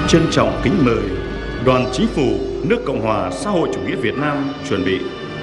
Trân trọng kính mời Đoàn Chính phủ nước Cộng hòa xã hội chủ nghĩa Việt Nam chuẩn bị.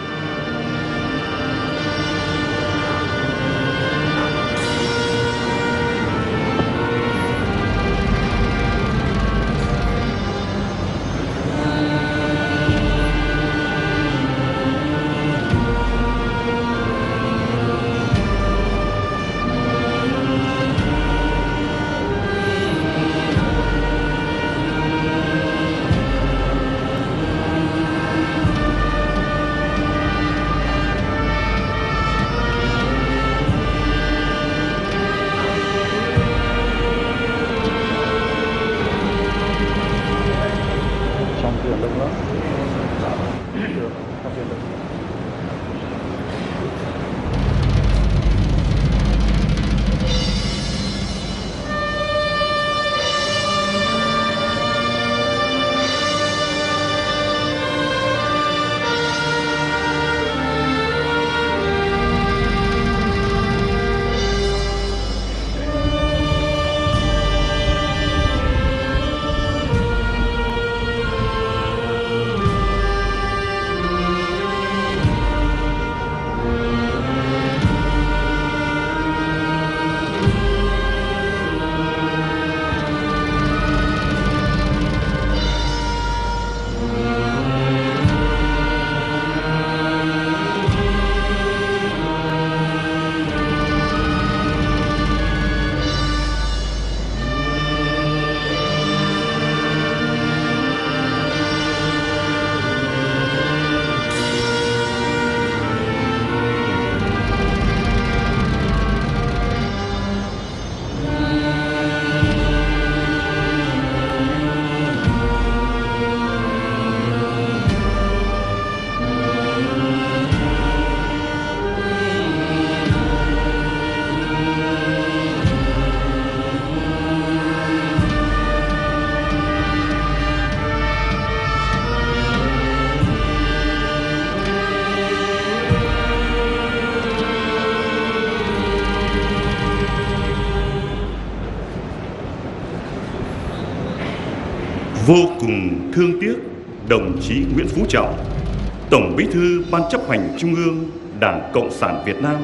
Vô cùng thương tiếc đồng chí Nguyễn Phú Trọng, Tổng Bí thư Ban chấp hành Trung ương Đảng Cộng sản Việt Nam.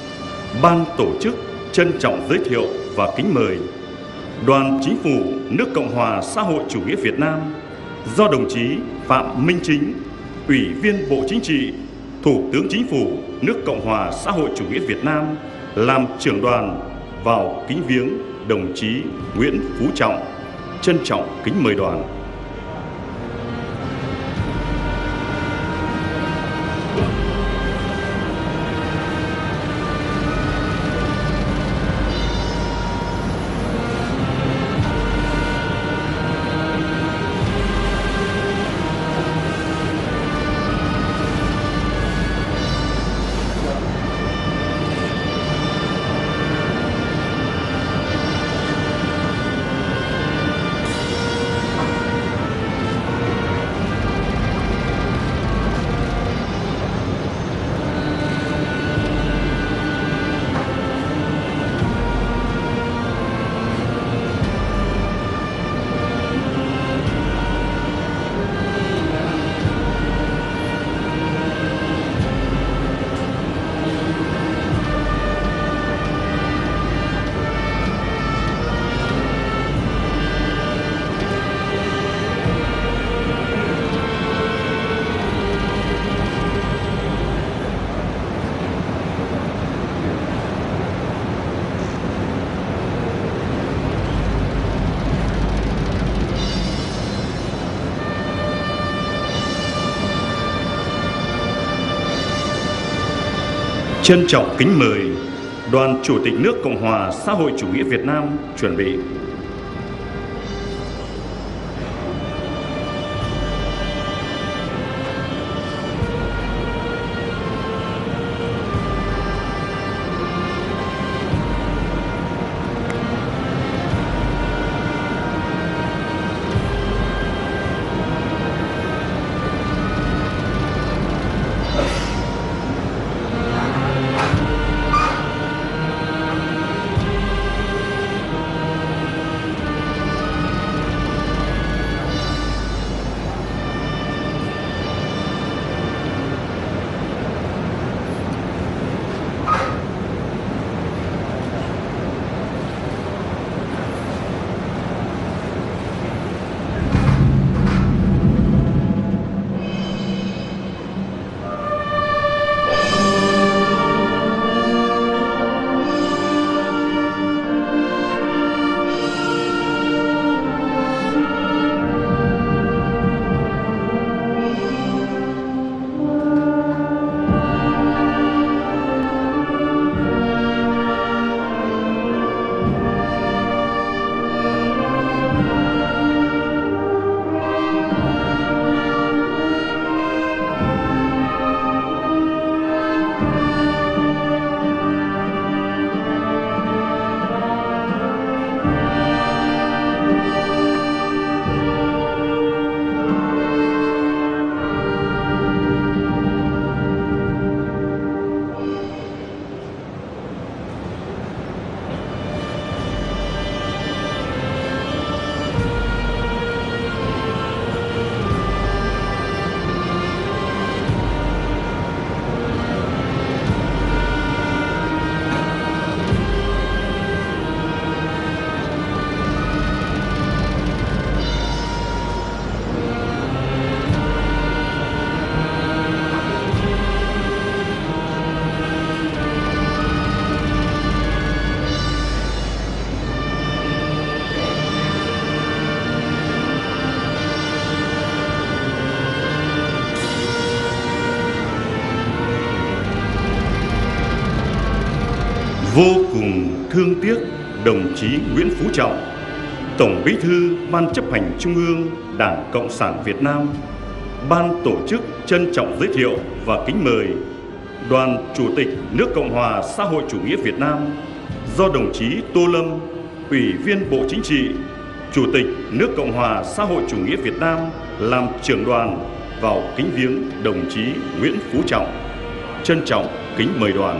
Ban tổ chức trân trọng giới thiệu và kính mời Đoàn Chính phủ nước Cộng hòa xã hội chủ nghĩa Việt Nam do đồng chí Phạm Minh Chính, Ủy viên Bộ Chính trị, Thủ tướng Chính phủ nước Cộng hòa xã hội chủ nghĩa Việt Nam làm trưởng đoàn vào kính viếng đồng chí Nguyễn Phú Trọng. Trân trọng kính mời đoàn. Trân trọng kính mời Đoàn Chủ tịch nước Cộng hòa xã hội chủ nghĩa Việt Nam chuẩn bị. Vô cùng thương tiếc đồng chí Nguyễn Phú Trọng, Tổng Bí thư Ban Chấp hành Trung ương Đảng Cộng sản Việt Nam. Ban tổ chức trân trọng giới thiệu và kính mời Đoàn Chủ tịch nước Cộng hòa xã hội chủ nghĩa Việt Nam do đồng chí Tô Lâm, Ủy viên Bộ Chính trị, Chủ tịch nước Cộng hòa xã hội chủ nghĩa Việt Nam làm trưởng đoàn vào kính viếng đồng chí Nguyễn Phú Trọng. Trân trọng kính mời đoàn.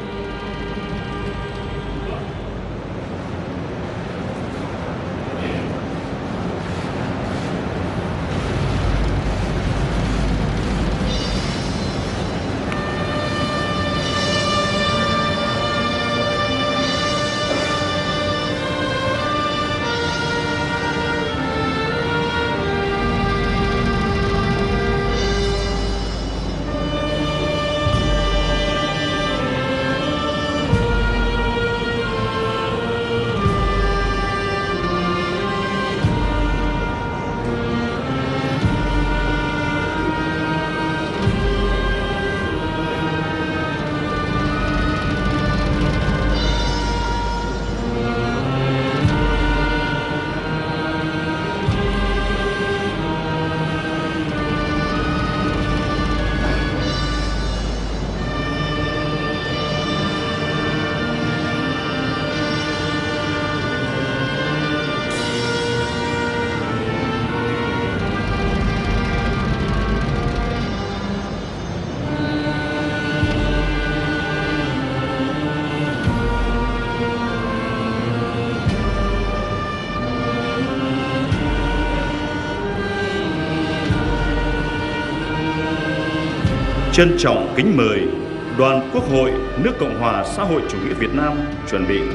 Trân trọng kính mời Đoàn Quốc hội nước Cộng hòa xã hội chủ nghĩa Việt Nam chuẩn bị.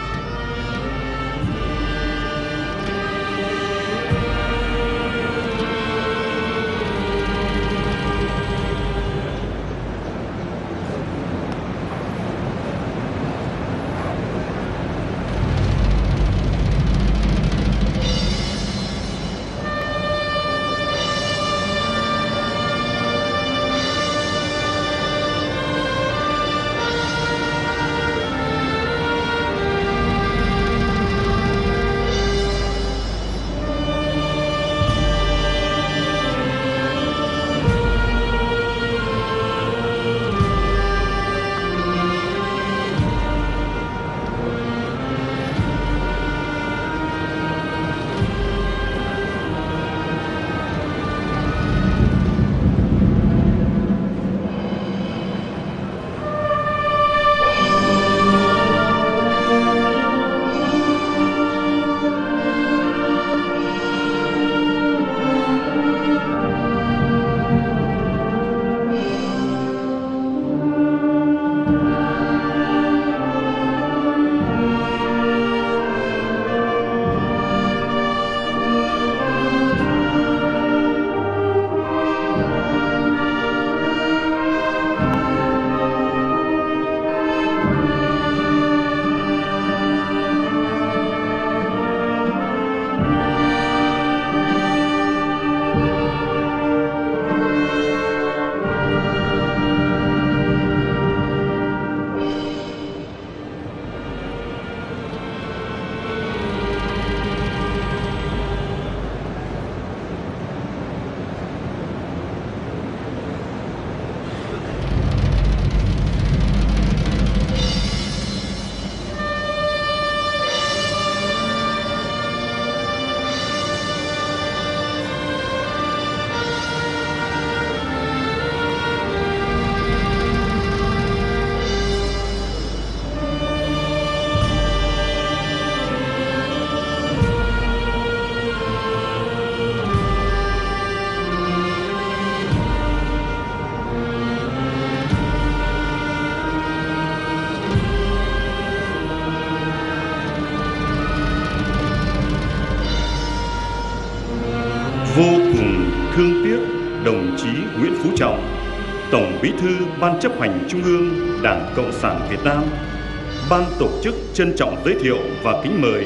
Vô cùng thương tiếc đồng chí Nguyễn Phú Trọng, Tổng Bí thư Ban Chấp hành Trung ương Đảng Cộng sản Việt Nam. Ban tổ chức trân trọng giới thiệu và kính mời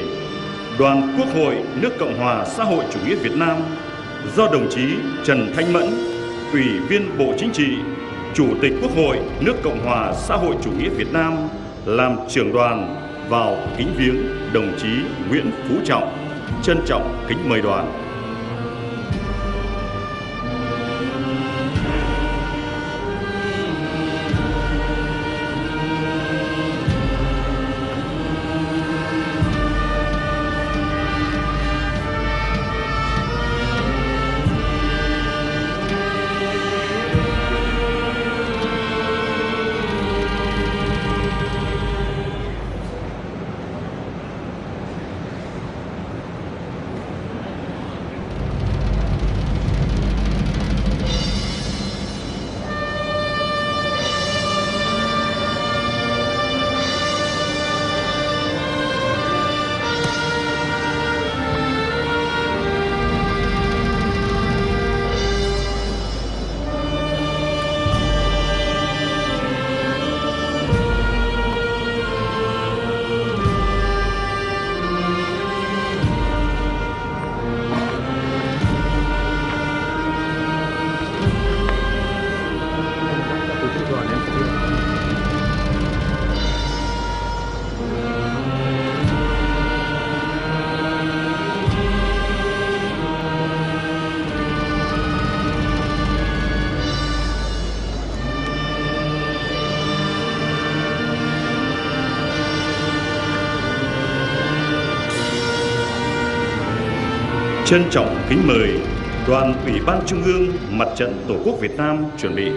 Đoàn Quốc hội nước Cộng hòa xã hội chủ nghĩa Việt Nam do đồng chí Trần Thanh Mẫn, Ủy viên Bộ Chính trị, Chủ tịch Quốc hội nước Cộng hòa xã hội chủ nghĩa Việt Nam làm trưởng đoàn vào kính viếng đồng chí Nguyễn Phú Trọng. Trân trọng kính mời đoàn. Trân trọng kính mời Đoàn Ủy ban Trung ương Mặt trận Tổ quốc Việt Nam chuẩn bị.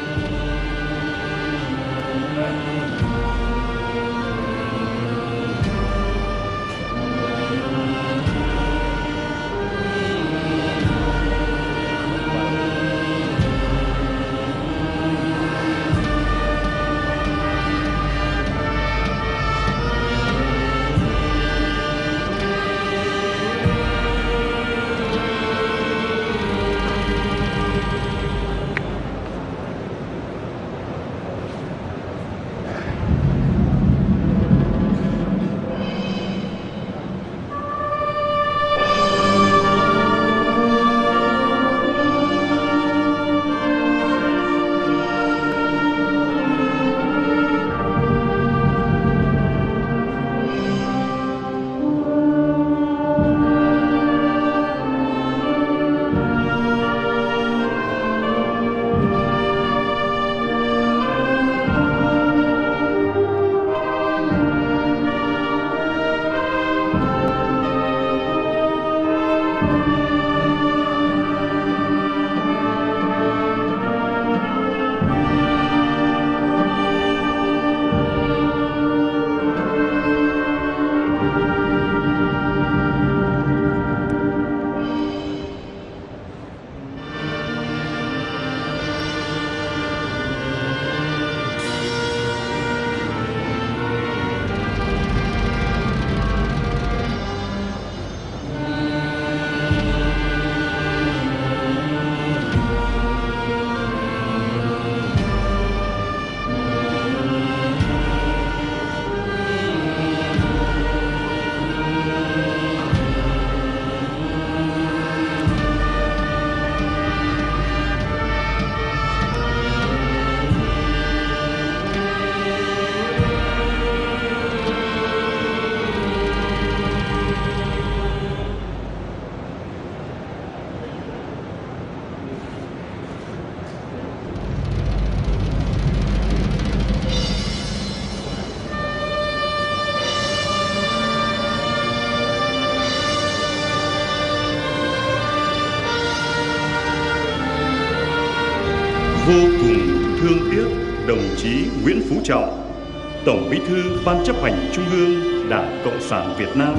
Vô cùng thương tiếc đồng chí Nguyễn Phú Trọng, Tổng Bí thư Ban chấp hành Trung ương Đảng Cộng sản Việt Nam.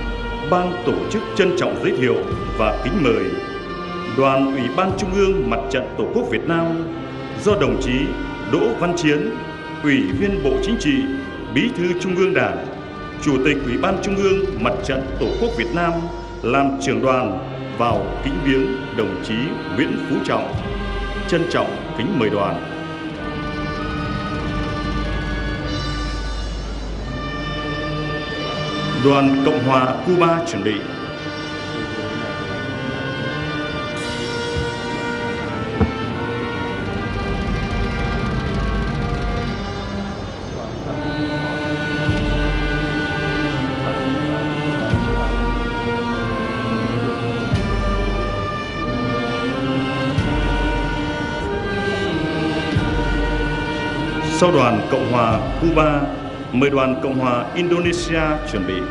Ban tổ chức trân trọng giới thiệu và kính mời Đoàn Ủy ban Trung ương Mặt trận Tổ quốc Việt Nam do đồng chí Đỗ Văn Chiến, Ủy viên Bộ Chính trị, Bí thư Trung ương Đảng, Chủ tịch Ủy ban Trung ương Mặt trận Tổ quốc Việt Nam làm trưởng đoàn vào kính viếng đồng chí Nguyễn Phú Trọng. Trân trọng kính mời đoàn. Đoàn Cộng hòa Cuba chuẩn bị. Sau đoàn Cộng hòa Cuba, mời đoàn Cộng hòa Indonesia chuẩn bị.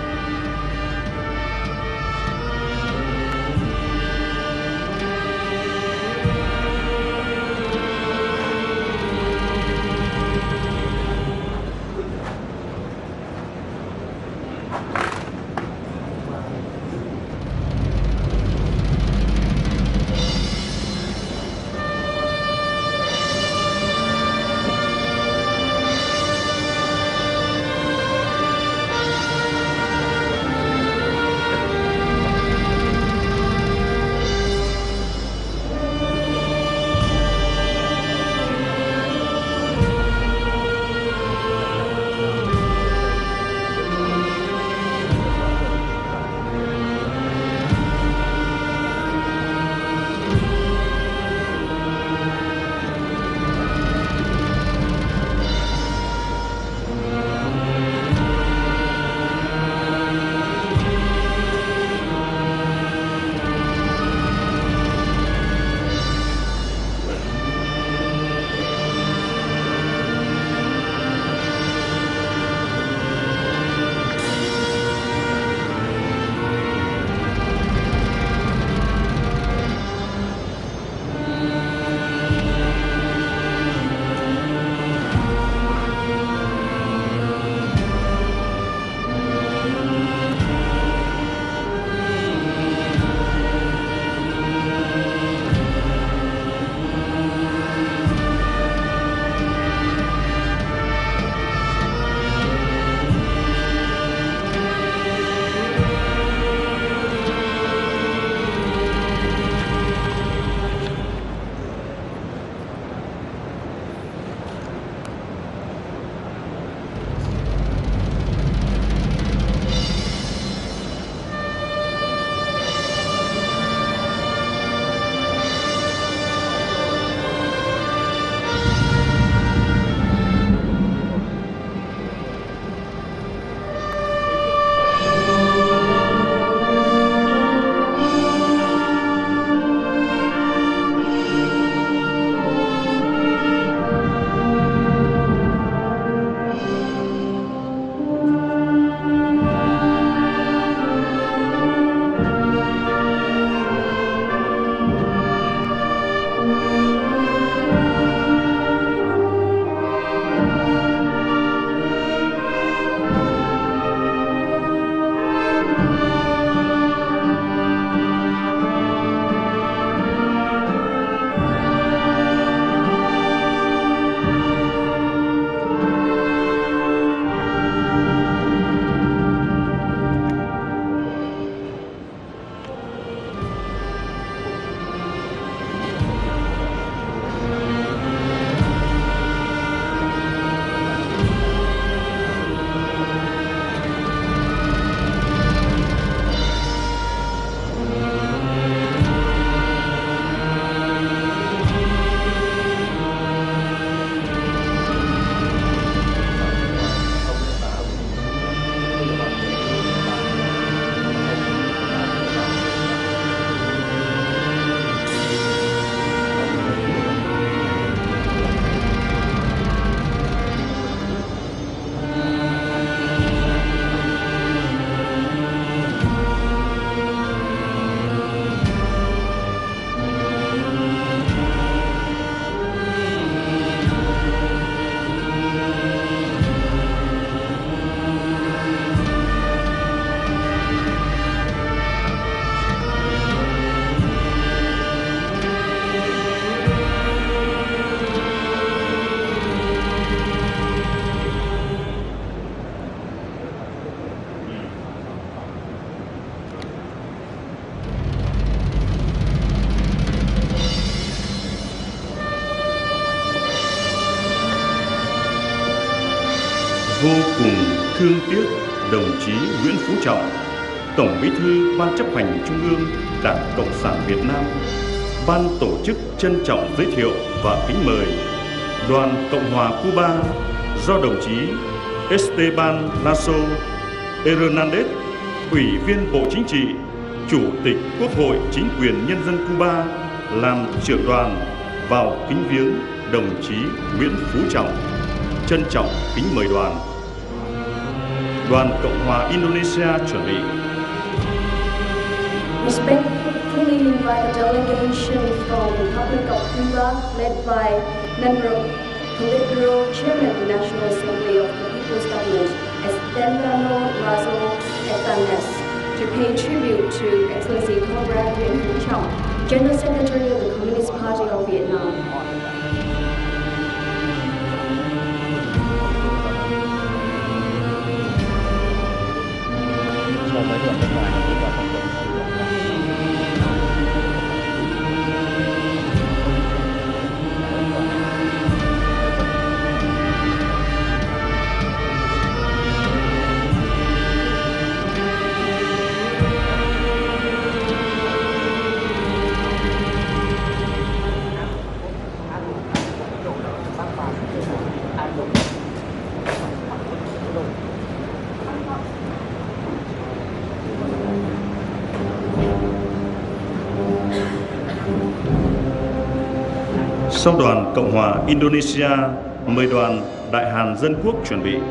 vô cùng thương tiếc đồng chí Nguyễn Phú Trọng, Tổng Bí thư Ban Chấp hành Trung ương Đảng Cộng sản Việt Nam. Ban tổ chức trân trọng giới thiệu và kính mời đoàn Cộng hòa Cuba do đồng chí Esteban Lasso Hernández, Ủy viên Bộ Chính trị, Chủ tịch Quốc hội Chính quyền Nhân dân Cuba làm trưởng đoàn vào kính viếng đồng chí Nguyễn Phú Trọng. trân trọng kính mời Đoàn Cộng hòa Indonesia chuẩn bị. Respectfully invite the delegation from the Republic of Cuba, led by Member Politburo Chairman of the National Assembly of the People's Government, Esteliano Lazo Etanes, to pay tribute to Excellency Comrade Nguyễn Phú Trọng, General Secretary of the Communist Party of Vietnam. Sau đoàn Cộng hòa Indonesia, mời đoàn Đại Hàn Dân Quốc chuẩn bị.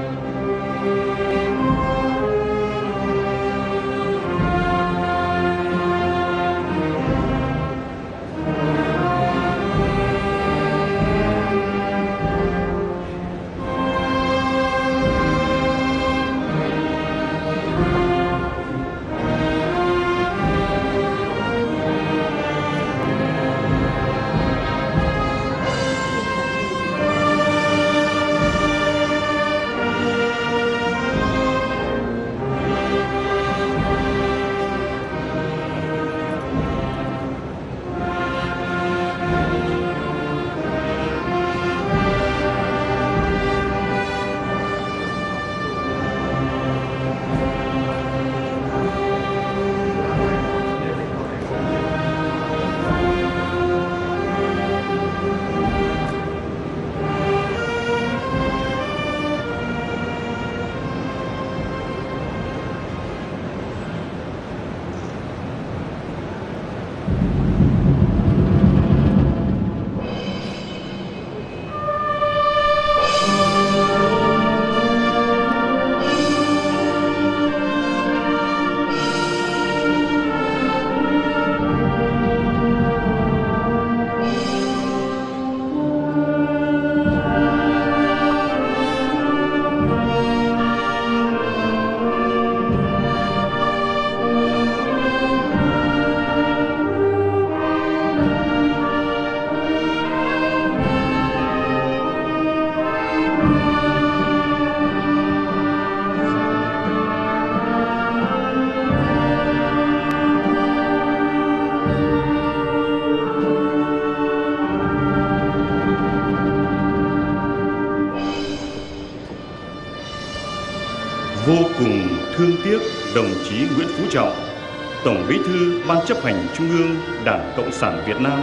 Vô cùng thương tiếc đồng chí Nguyễn Phú Trọng, Tổng Bí thư Ban chấp hành Trung ương Đảng Cộng sản Việt Nam,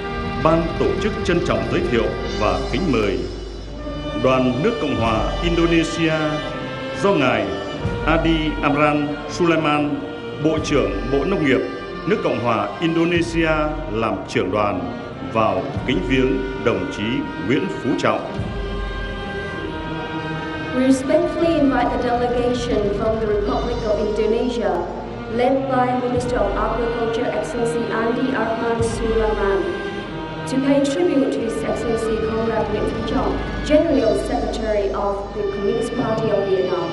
ban tổ chức trân trọng giới thiệu và kính mời đoàn nước Cộng hòa Indonesia do ngài Adi Amran Sulaiman, Bộ trưởng Bộ Nông nghiệp nước Cộng hòa Indonesia làm trưởng đoàn vào kính viếng đồng chí Nguyễn Phú Trọng. We respectfully invite the delegation from the Republic of Indonesia, led by Minister of Agriculture Excellency Andi Arman Sulaiman, to pay tribute to His Excellency Comrade Nguyễn Phú Trọng, General Secretary of the Communist Party of Vietnam.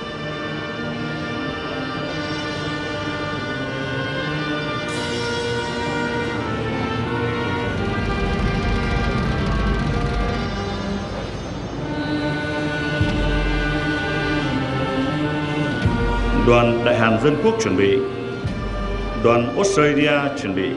Đoàn Đại Hàn Dân Quốc chuẩn bị. Đoàn Australia chuẩn bị.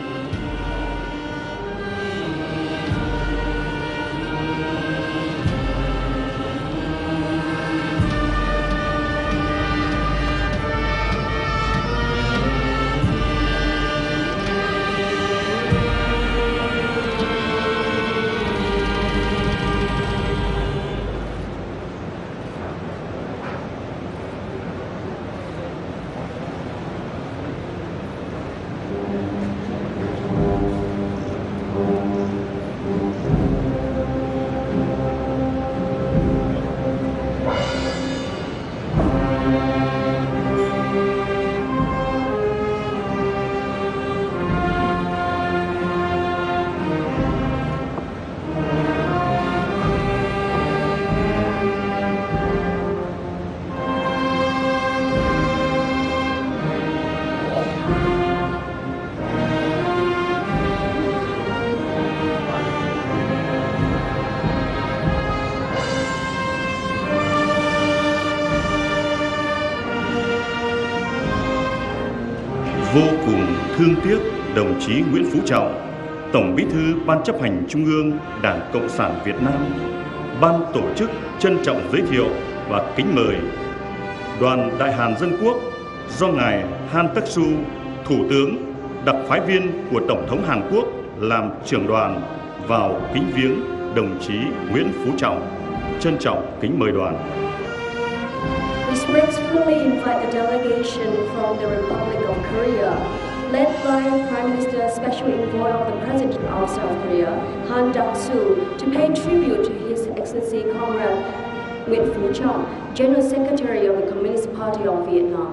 thương tiếc đồng chí Nguyễn Phú Trọng, Tổng Bí thư Ban chấp hành Trung ương Đảng Cộng sản Việt Nam, ban tổ chức trân trọng giới thiệu và kính mời Đoàn Đại Hàn Dân Quốc do ngài Han Taek-su, Thủ tướng, đặc phái viên của Tổng thống Hàn Quốc làm trưởng đoàn vào kính viếng đồng chí Nguyễn Phú Trọng. Trân trọng kính mời đoàn. We respectfully invite the delegation from the Republic of Korea, led by Prime Minister Special Envoy of the President of South Korea, Han Duck-soo, to pay tribute to His Excellency Comrade Nguyễn Phú Trọng, General Secretary of the Communist Party of Vietnam.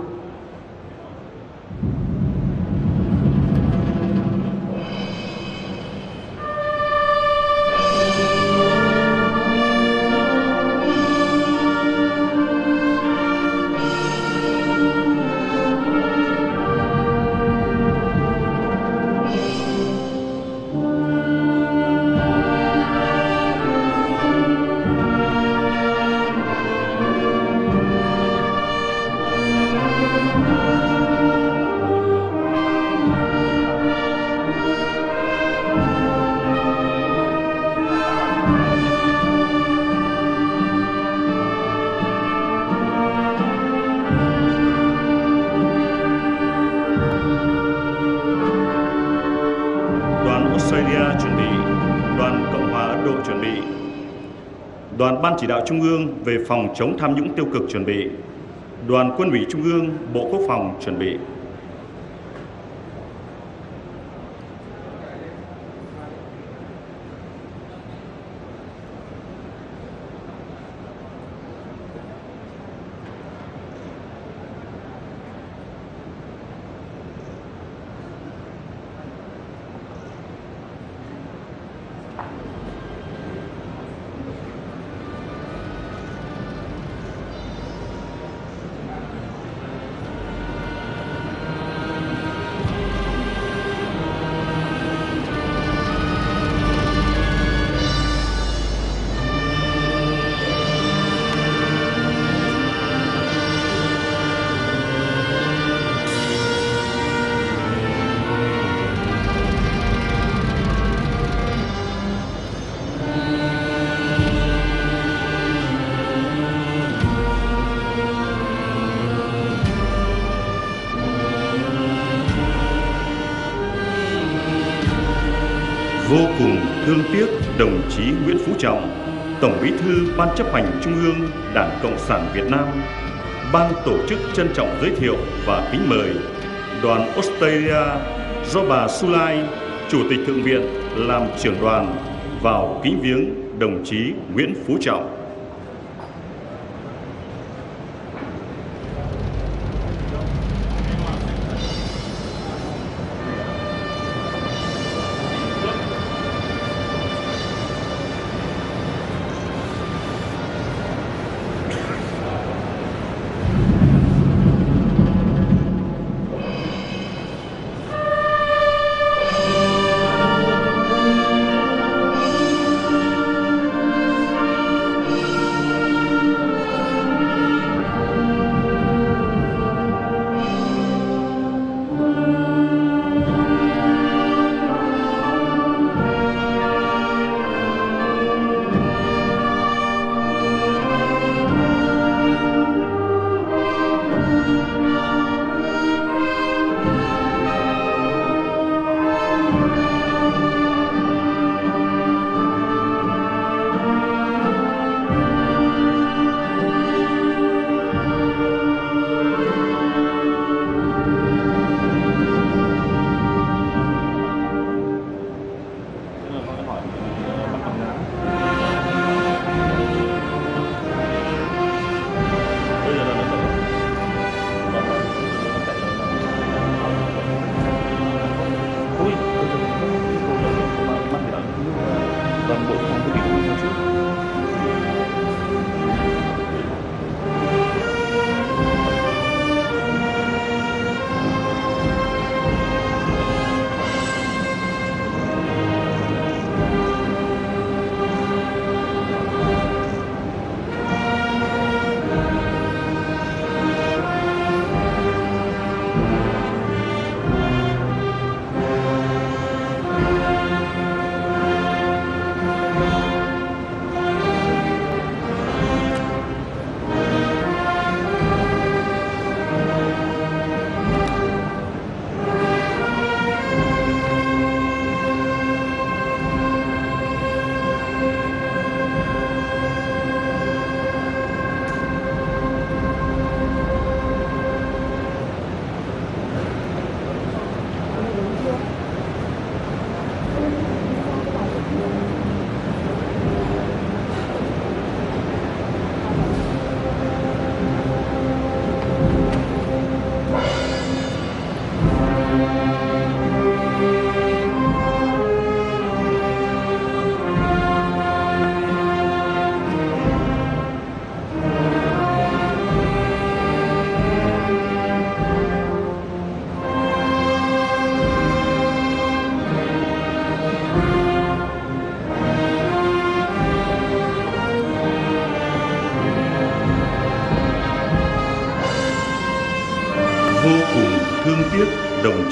Australia chuẩn bị, Đoàn Cộng hòa Ấn Độ chuẩn bị, Đoàn Ban Chỉ đạo Trung ương về phòng chống tham nhũng tiêu cực chuẩn bị, Đoàn Quân ủy Trung ương, Bộ Quốc phòng chuẩn bị. Vô cùng thương tiếc đồng chí Nguyễn Phú Trọng, Tổng Bí thư Ban chấp hành Trung ương Đảng Cộng sản Việt Nam, ban tổ chức trân trọng giới thiệu và kính mời Đoàn Australia do bà Sulai, Chủ tịch Thượng viện làm trưởng đoàn vào kính viếng đồng chí Nguyễn Phú Trọng.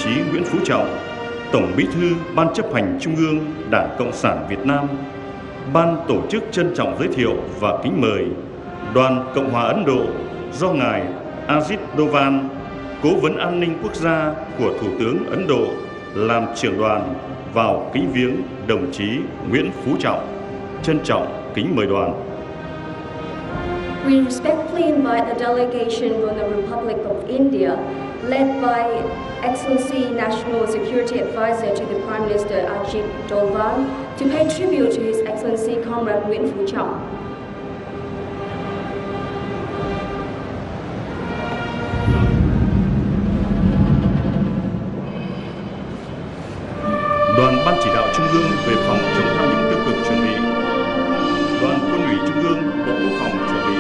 chí Nguyễn Phú Trọng, Tổng Bí thư Ban Chấp hành Trung ương Đảng Cộng sản Việt Nam, ban tổ chức trân trọng giới thiệu và kính mời Đoàn Cộng hòa Ấn Độ do Ngài Ajit Doval, Cố vấn An ninh Quốc gia của Thủ tướng Ấn Độ làm trưởng đoàn vào kính viếng đồng chí Nguyễn Phú Trọng. Trân trọng kính mời đoàn. We respectfully invite the delegation from the Republic of India, led by Excellency National Security Advisor to the Prime Minister Ajit Doval, to pay tribute to His Excellency Comrade Nguyễn Phú Trọng. Đoàn Ban chỉ đạo Trung ương về phòng chống tham nhũng tiêu cực chuẩn bị. Đoàn Quân ủy Trung ương Bộ Quốc phòng chuẩn bị.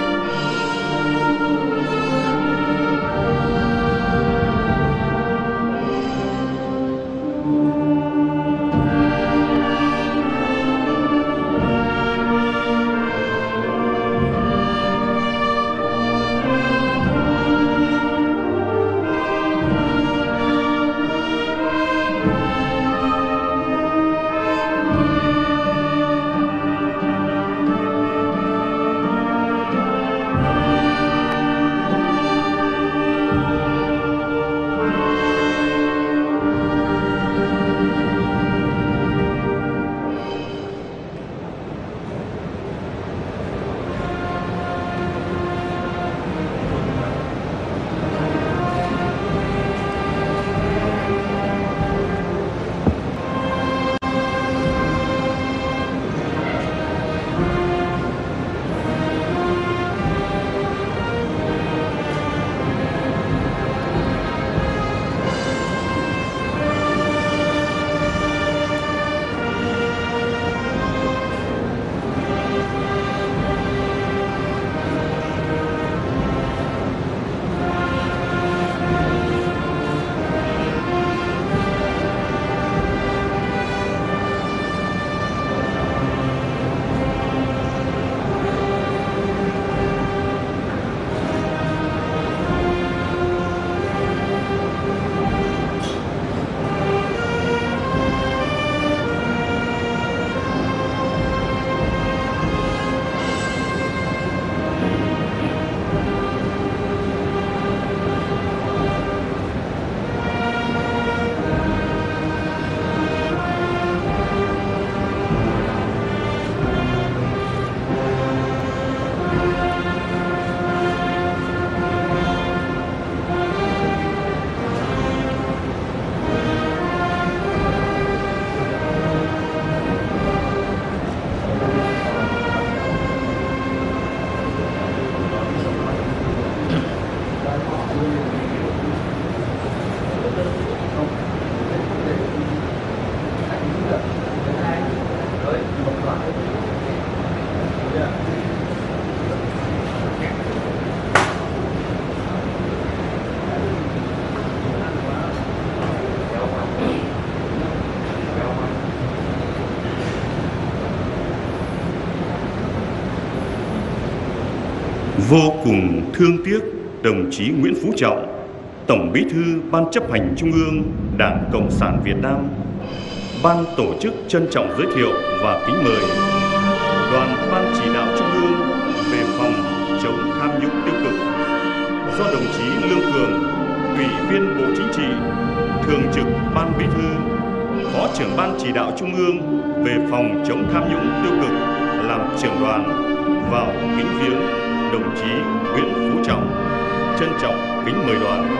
Vô cùng thương tiếc đồng chí Nguyễn Phú Trọng, Tổng Bí thư Ban Chấp hành Trung ương Đảng Cộng sản Việt Nam, ban tổ chức trân trọng giới thiệu và kính mời Đoàn Ban chỉ đạo Trung ương về phòng chống tham nhũng tiêu cực do đồng chí Lương Cường, Ủy viên Bộ Chính trị, Thường trực Ban Bí thư, Phó trưởng Ban chỉ đạo Trung ương về phòng chống tham nhũng tiêu cực làm trưởng đoàn vào kính viếng đồng chí Nguyễn Phú Trọng. Trân trọng kính mời đoàn.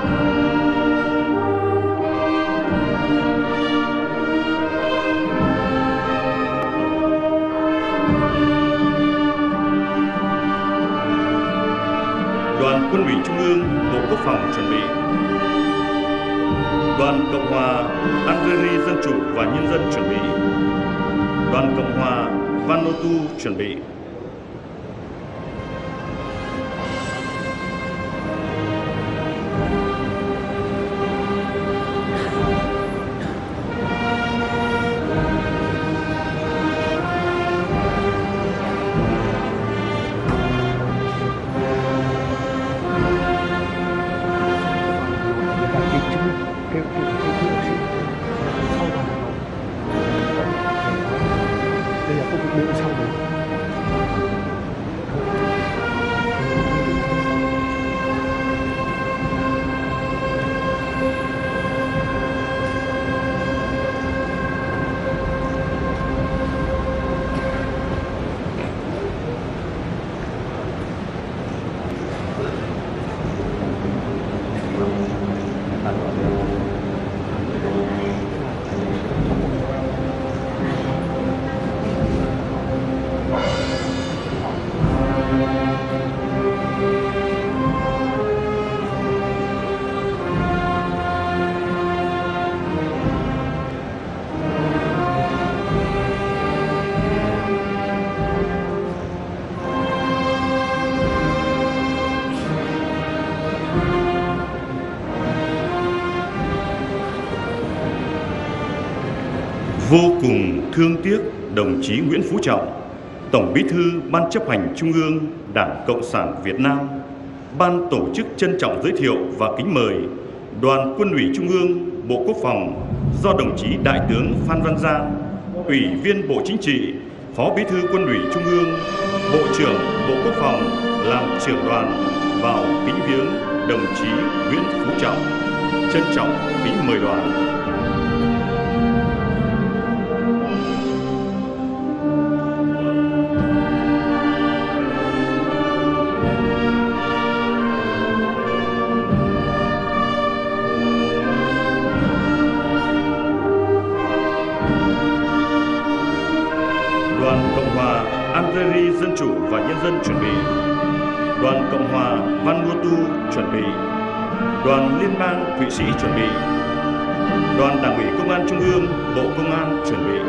Đoàn Quân ủy Trung ương Bộ Quốc phòng chuẩn bị. Đoàn Cộng hòa Algeria Dân chủ và Nhân dân chuẩn bị. Đoàn Cộng hòa Vanuatu chuẩn bị. cái Vô cùng thương tiếc đồng chí Nguyễn Phú Trọng, Tổng Bí thư Ban Chấp hành Trung ương Đảng Cộng sản Việt Nam. Ban tổ chức trân trọng giới thiệu và kính mời Đoàn Quân ủy Trung ương Bộ Quốc phòng do đồng chí Đại tướng Phan Văn Giang, Ủy viên Bộ Chính trị, Phó Bí thư Quân ủy Trung ương, Bộ trưởng Bộ Quốc phòng làm trưởng đoàn vào kính viếng đồng chí Nguyễn Phú Trọng. Trân trọng kính mời đoàn. Đoàn Cộng hòa Algeria Dân chủ và Nhân dân chuẩn bị. Đoàn Cộng hòa Vanuatu chuẩn bị. Đoàn Liên bang Thụy Sĩ chuẩn bị. Đoàn Đảng ủy Công an Trung ương, Bộ Công an chuẩn bị.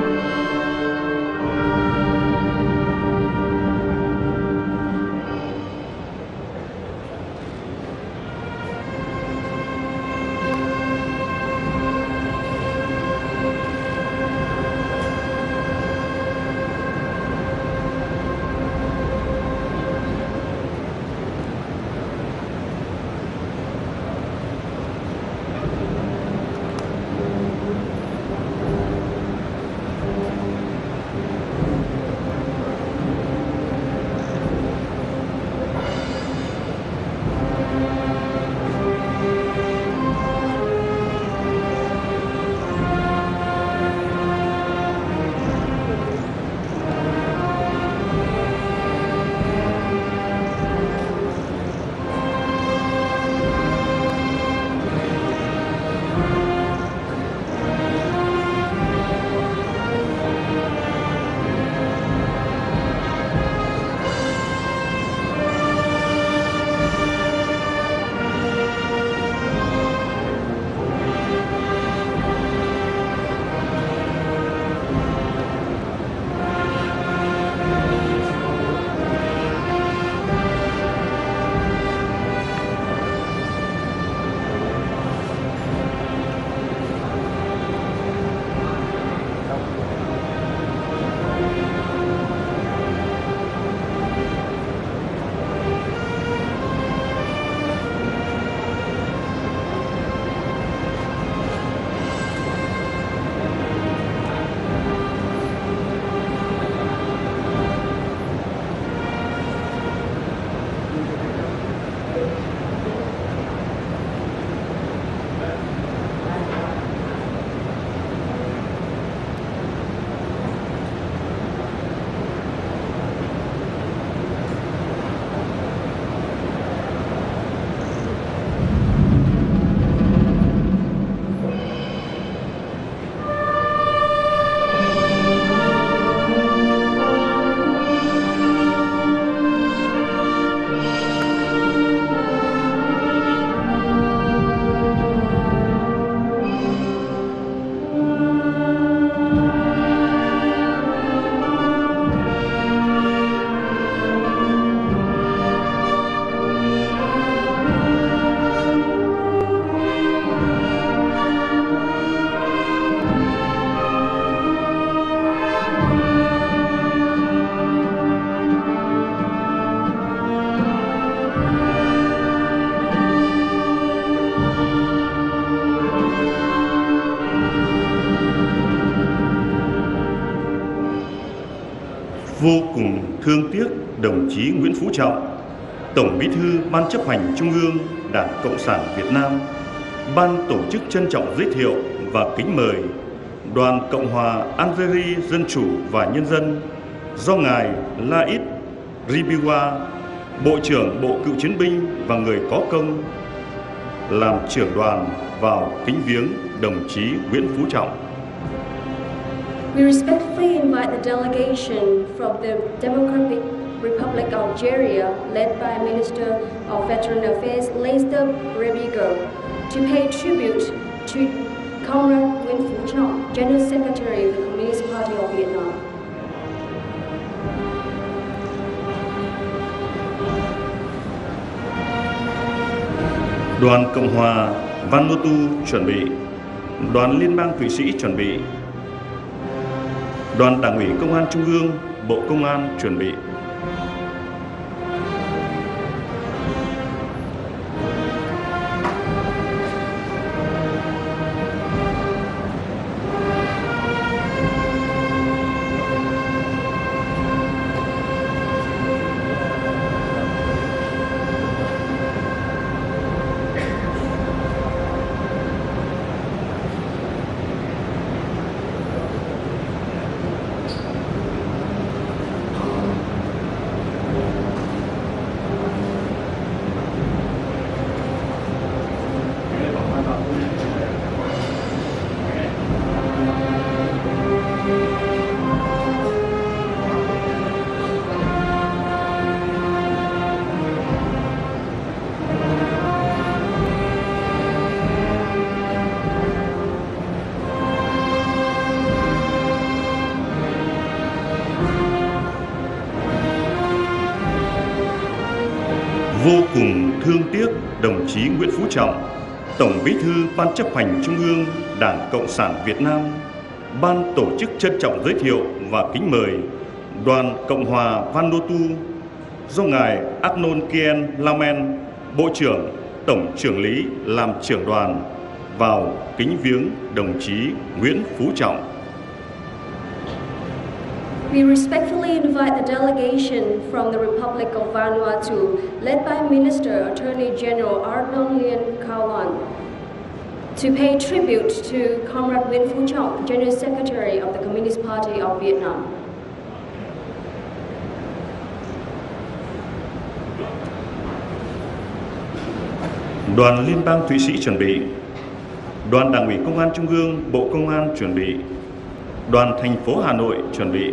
Vô cùng thương tiếc đồng chí Nguyễn Phú Trọng, Tổng Bí thư Ban Chấp hành Trung ương Đảng Cộng sản Việt Nam. Ban tổ chức trân trọng giới thiệu và kính mời Đoàn Cộng hòa Algeria Dân chủ và Nhân dân do ngài Laïd Ribiwa, Bộ trưởng Bộ Cựu chiến binh và người có công làm trưởng đoàn vào kính viếng đồng chí Nguyễn Phú Trọng. We respectfully invite the delegation from the Democratic Republic of Algeria, led by Minister of Veteran Affairs Lester Rebigo, to pay tribute to Comrade Nguyễn Phú Trọng, General Secretary of the Communist Party of Vietnam. Đoàn Cộng hòa Vanuatu chuẩn bị. Đoàn Liên bang Thụy Sĩ chuẩn bị. Đoàn Đảng ủy Công an Trung ương, Bộ Công an chuẩn bị. Vô cùng thương tiếc đồng chí Nguyễn Phú Trọng, Tổng Bí thư Ban chấp hành Trung ương Đảng Cộng sản Việt Nam, ban tổ chức trân trọng giới thiệu và kính mời Đoàn Cộng hòa Vanuatu do ngài Agnon Kien Lamen, Bộ trưởng, Tổng trưởng lý làm trưởng đoàn vào kính viếng đồng chí Nguyễn Phú Trọng. We respectfully invite the delegation from the Republic of Vanuatu, led by Minister Attorney General Agnon Lien Kawan, to pay tribute to Comrade Nguyễn Phú Trọng, General Secretary of the Communist Party of Vietnam. Đoàn Liên bang Thụy Sĩ chuẩn bị. Đoàn Đảng ủy Công an Trung ương, Bộ Công an chuẩn bị. Đoàn thành phố Hà Nội chuẩn bị.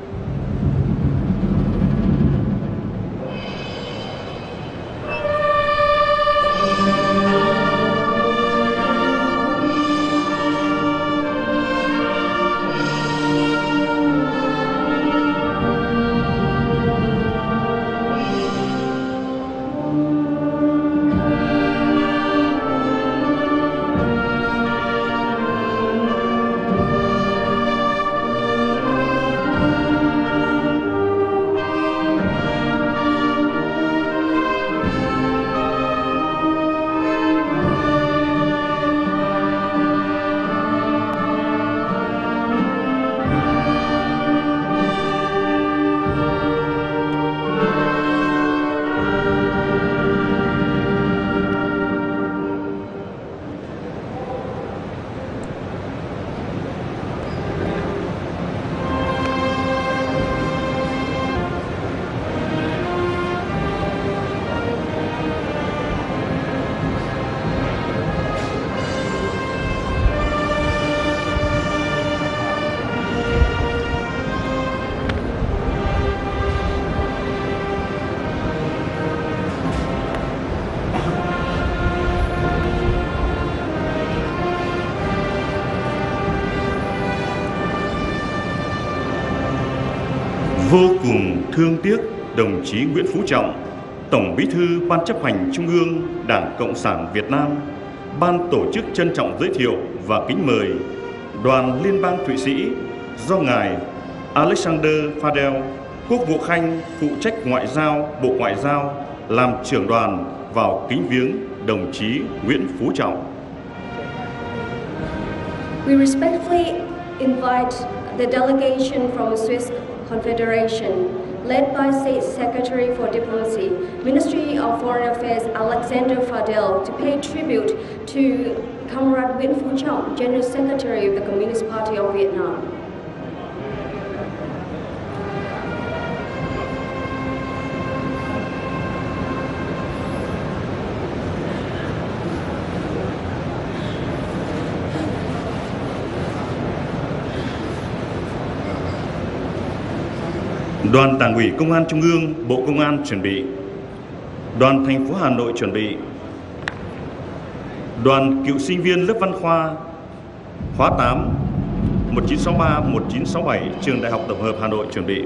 Vô cùng thương tiếc đồng chí Nguyễn Phú Trọng, Tổng Bí thư Ban chấp hành Trung ương Đảng Cộng sản Việt Nam, ban tổ chức trân trọng giới thiệu và kính mời Đoàn Liên bang Thụy Sĩ do ngài Alexander Fadel, Quốc vụ Khanh phụ trách Ngoại giao, Bộ Ngoại giao làm trưởng đoàn vào kính viếng đồng chí Nguyễn Phú Trọng. We respectfully invite the delegation from Swiss Confederation, led by State Secretary for Diplomacy, Ministry of Foreign Affairs Alexander Fadel, to pay tribute to Comrade Nguyễn Phú Trọng, General Secretary of the Communist Party of Vietnam. Đoàn Đảng ủy Công an Trung ương, Bộ Công an chuẩn bị. Đoàn thành phố Hà Nội chuẩn bị. Đoàn cựu sinh viên lớp văn khoa khóa 8 1963-1967 Trường Đại học Tổng hợp Hà Nội chuẩn bị.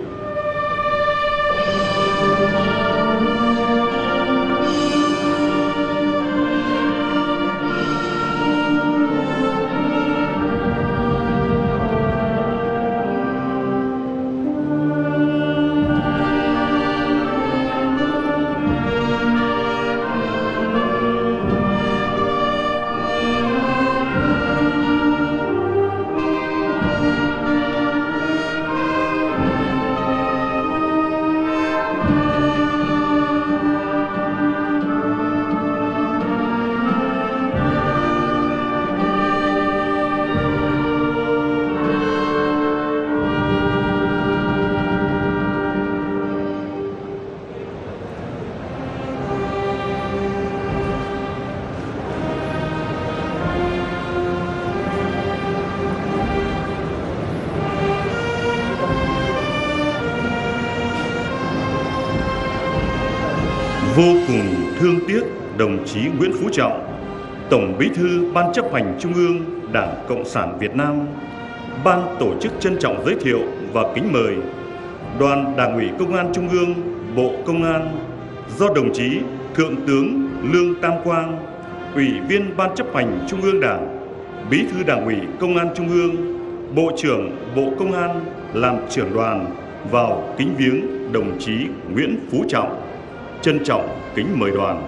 Vô cùng thương tiếc đồng chí Nguyễn Phú Trọng, Tổng Bí thư Ban chấp hành Trung ương Đảng Cộng sản Việt Nam. Ban tổ chức trân trọng giới thiệu và kính mời Đoàn Đảng ủy Công an Trung ương, Bộ Công an do đồng chí Thượng tướng Lương Tam Quang, Ủy viên Ban chấp hành Trung ương Đảng, Bí thư Đảng ủy Công an Trung ương, Bộ trưởng Bộ Công an làm trưởng đoàn vào kính viếng đồng chí Nguyễn Phú Trọng. Trân trọng kính mời đoàn.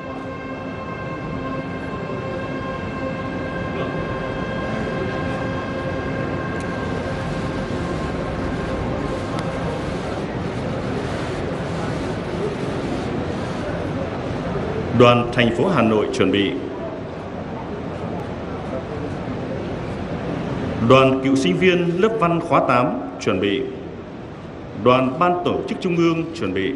Đoàn thành phố Hà Nội chuẩn bị. Đoàn cựu sinh viên lớp văn khóa 8 chuẩn bị. Đoàn ban tổ chức Trung ương chuẩn bị.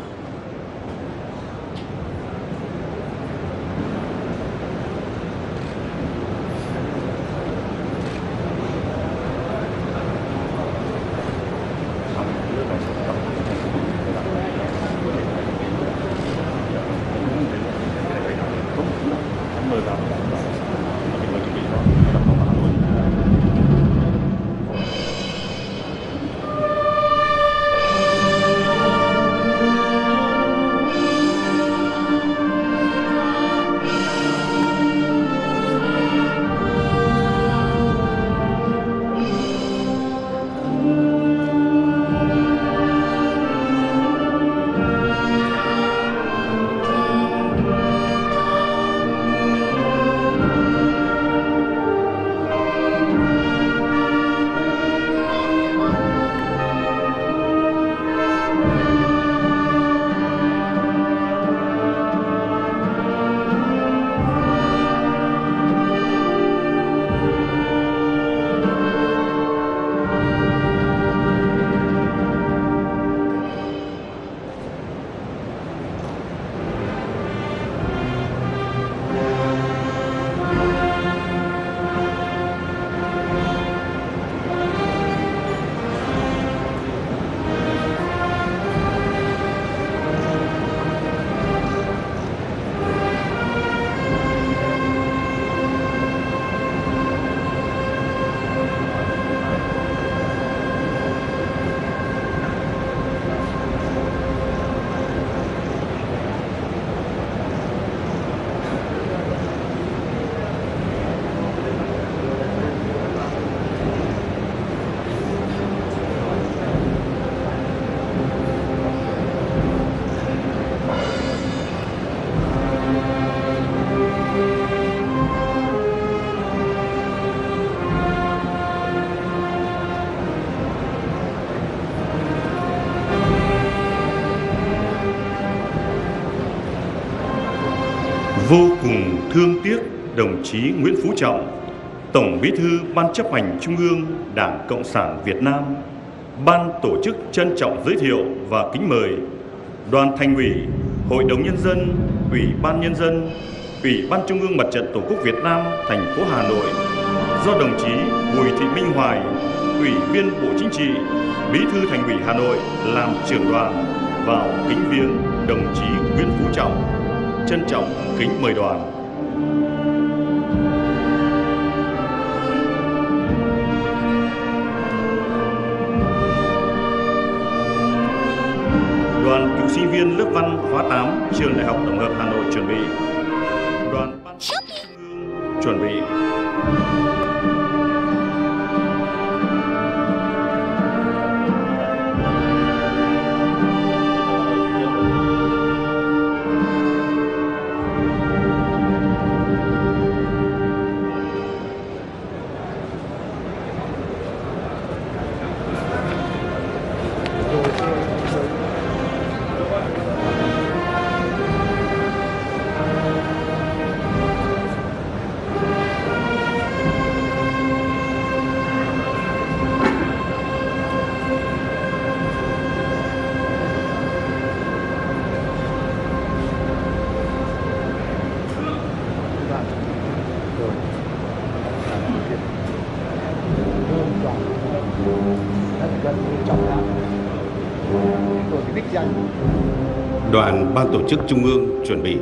Vô cùng thương tiếc đồng chí Nguyễn Phú Trọng, Tổng Bí thư Ban chấp hành Trung ương Đảng Cộng sản Việt Nam. Ban tổ chức trân trọng giới thiệu và kính mời Đoàn Thành ủy, Hội đồng Nhân dân, Ủy ban Nhân dân, Ủy ban Trung ương Mặt trận Tổ quốc Việt Nam thành phố Hà Nội do đồng chí Bùi Thị Minh Hoài, Ủy viên Bộ Chính trị, Bí thư Thành ủy Hà Nội làm trưởng đoàn vào kính viếng đồng chí Nguyễn Phú Trọng. Trân trọng kính mời đoàn. Đoàn cựu sinh viên lớp văn khóa 8 Trường Đại học Tổng hợp Hà Nội chuẩn bị. Đoàn ban Trung ương chuẩn bị. Rất gần trọng lắm. rồi cái đích danh. Đoàn ban tổ chức Trung ương chuẩn bị.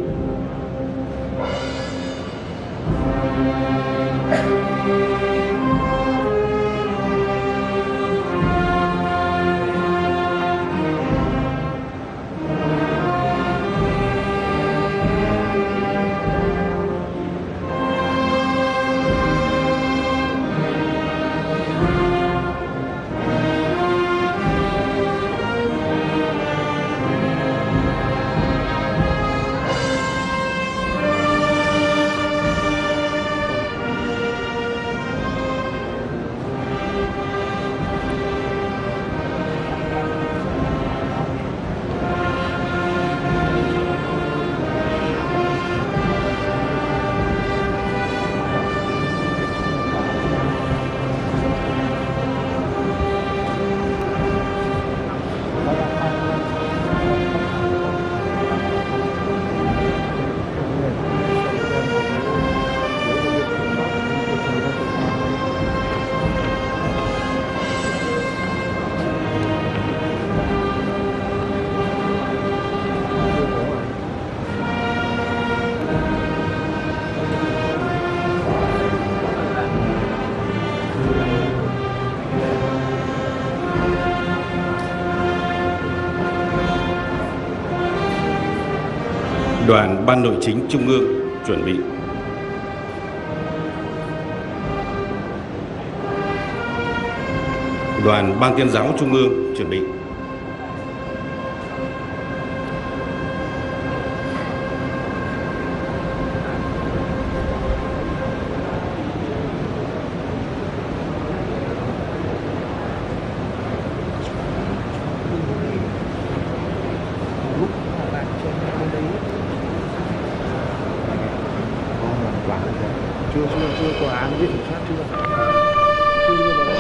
Đoàn ban nội chính Trung ương chuẩn bị. Đoàn ban tuyên giáo Trung ương chuẩn bị. Chưa tòa án viện kiểm sát chưa đưa vào.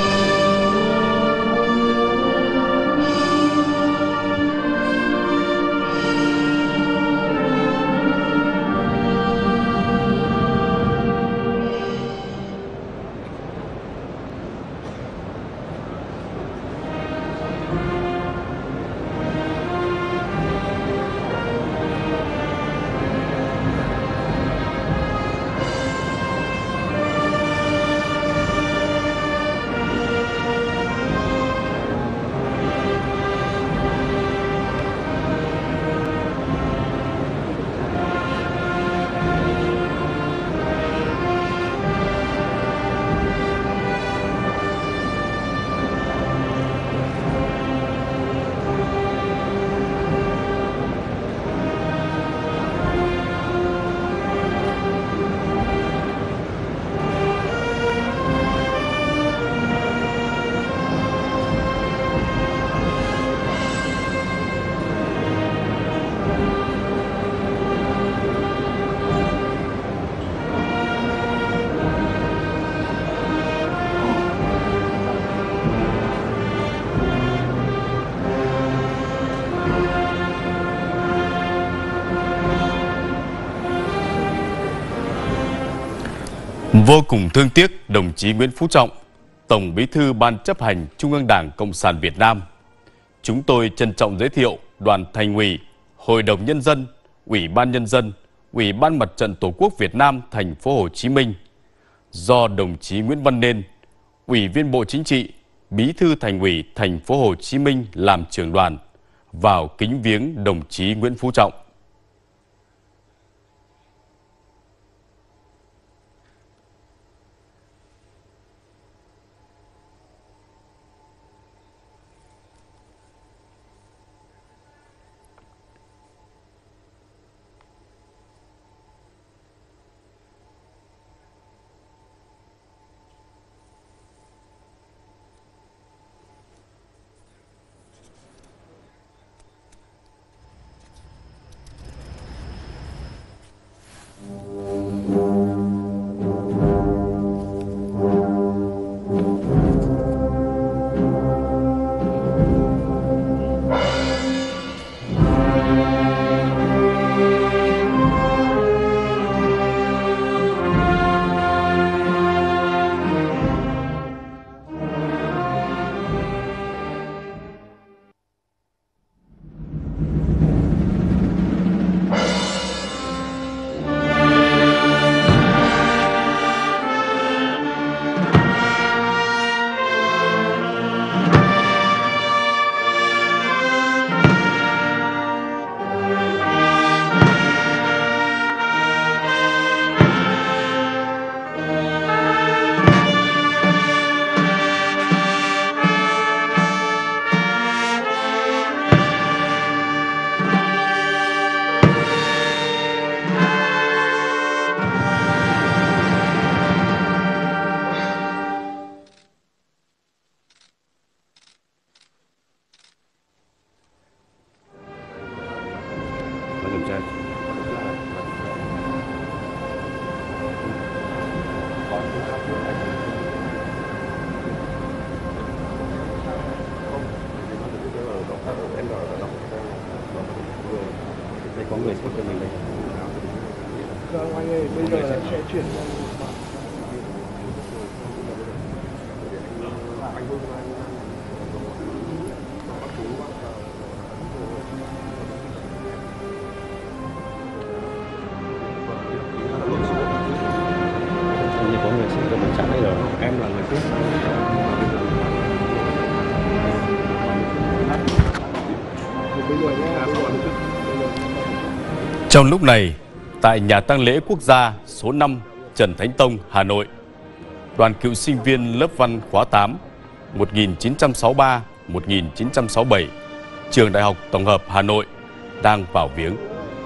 Vô cùng thương tiếc đồng chí Nguyễn Phú Trọng, Tổng Bí thư Ban chấp hành Trung ương Đảng Cộng sản Việt Nam. Chúng tôi trân trọng giới thiệu Đoàn Thành ủy, Hội đồng Nhân dân, Ủy ban Nhân dân, Ủy ban Mặt trận Tổ quốc Việt Nam Thành phố Hồ Chí Minh do đồng chí Nguyễn Văn Nên, Ủy viên Bộ Chính trị, Bí thư Thành ủy Thành phố Hồ Chí Minh làm trưởng đoàn vào kính viếng đồng chí Nguyễn Phú Trọng. có người ship cho mình đây. Vâng, anh ơi, bây giờ sẽ chuyển sang như có người ship cho mình sẵn đây rồi, em là người ship. Trong lúc này, tại nhà tang lễ quốc gia số 5 Trần Thánh Tông, Hà Nội, đoàn cựu sinh viên lớp văn khóa 8 1963-1967, Trường Đại học Tổng hợp Hà Nội đang vào viếng.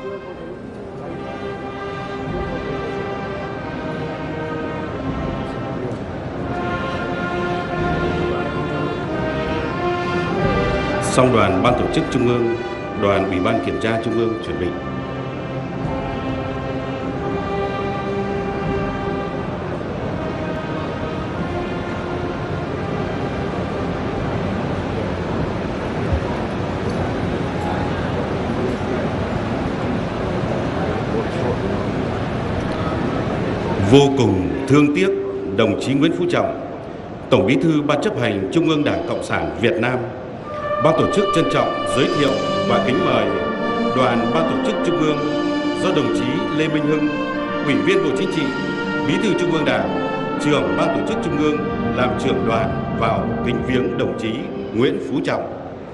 Song đoàn Ban tổ chức Trung ương, đoàn Ủy ban Kiểm tra Trung ương chuẩn bị. Vô cùng thương tiếc đồng chí Nguyễn Phú Trọng, Tổng Bí thư Ban chấp hành Trung ương Đảng Cộng sản Việt Nam. Ban tổ chức trân trọng giới thiệu và kính mời đoàn Ban tổ chức Trung ương do đồng chí Lê Minh Hưng, Ủy viên Bộ Chính trị, Bí thư Trung ương Đảng, trưởng Ban tổ chức Trung ương làm trưởng đoàn vào kính viếng đồng chí Nguyễn Phú Trọng.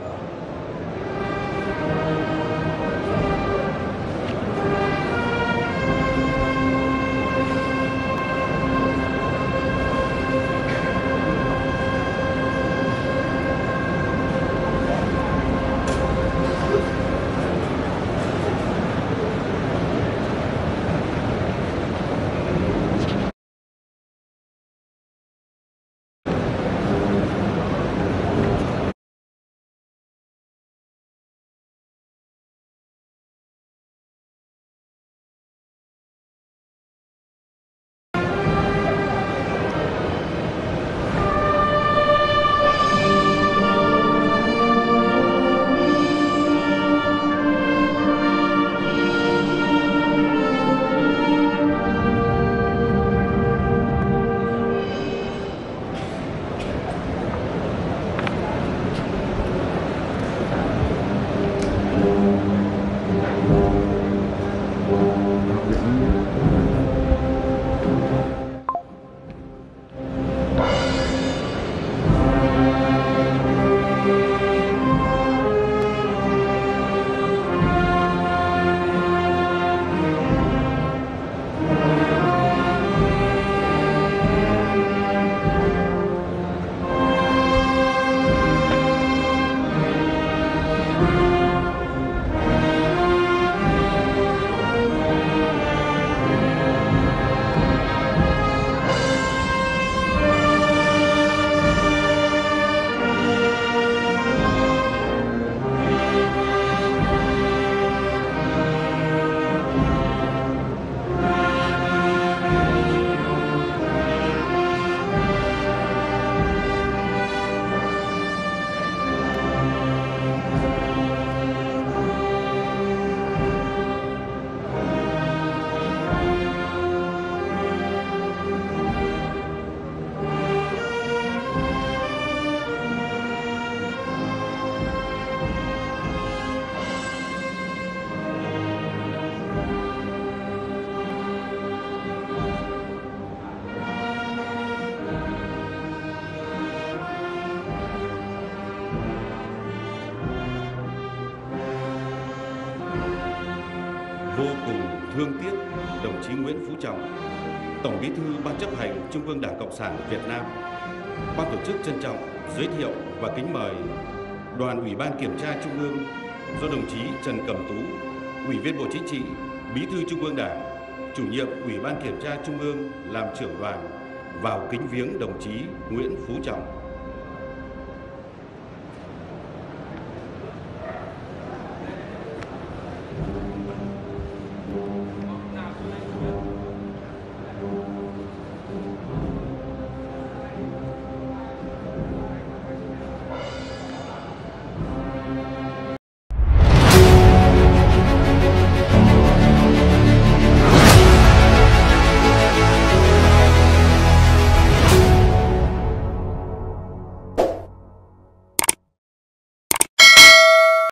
Vô cùng thương tiếc đồng chí Nguyễn Phú Trọng, Tổng Bí thư Ban chấp hành Trung ương Đảng Cộng sản Việt Nam. Ban tổ chức trân trọng giới thiệu và kính mời đoàn Ủy ban Kiểm tra Trung ương do đồng chí Trần Cẩm Tú, Ủy viên Bộ Chính trị, Bí thư Trung ương Đảng, Chủ nhiệm Ủy ban Kiểm tra Trung ương làm trưởng đoàn vào kính viếng đồng chí Nguyễn Phú Trọng.